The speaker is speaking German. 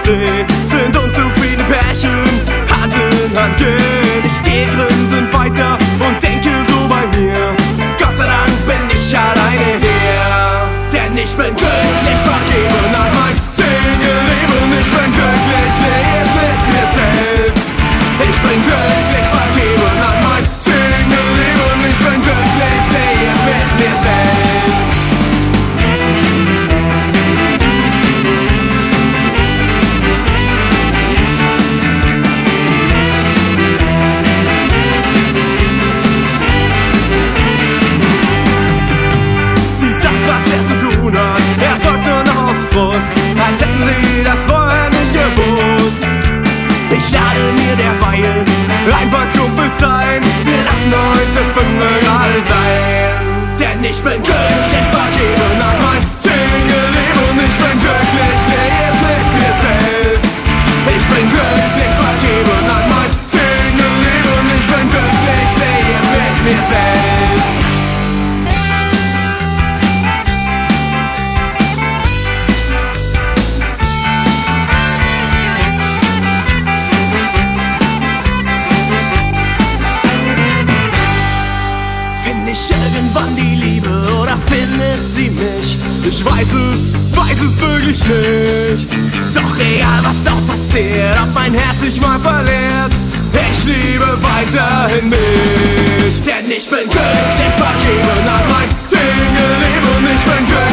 seh, sind unzufriedene Pärchen Hand in Hand gehen. Ich geh grinsend weiter und denke so bei mir: Gott sei Dank bin ich alleine hier, denn ich bin glücklich vergeben an mein Single-Leben. Ich bin glücklich leben mit mir selbst. Ich bin glücklich vergeben an mein Single-Leben. Ich bin glücklich leben mit mir selbst. Sie sagt, was er zu tun hat, er säuft nur noch aus Frust, als hätten sie das vorher nicht gewusst. Ich lade mir derweil ein paar Kumpels ein, wir lassen heute 5 Grad sein. Denn ich bin glücklich vergeben an mein Single-Leben. Ich bin glücklich leben mit mir selbst. Ich bin glücklich vergeben an mein Single-Leben. Ich bin glücklich leben mit mir selbst. Finde ich irgendwann die Liebe oder findet sie mich? Ich weiß es wirklich nicht. Doch egal was auch passiert, ob mein Herz sich mal verliert, ich liebe weiterhin mich. Denn ich bin glücklich vergeben an mein Single-Leben. Ich bin glücklich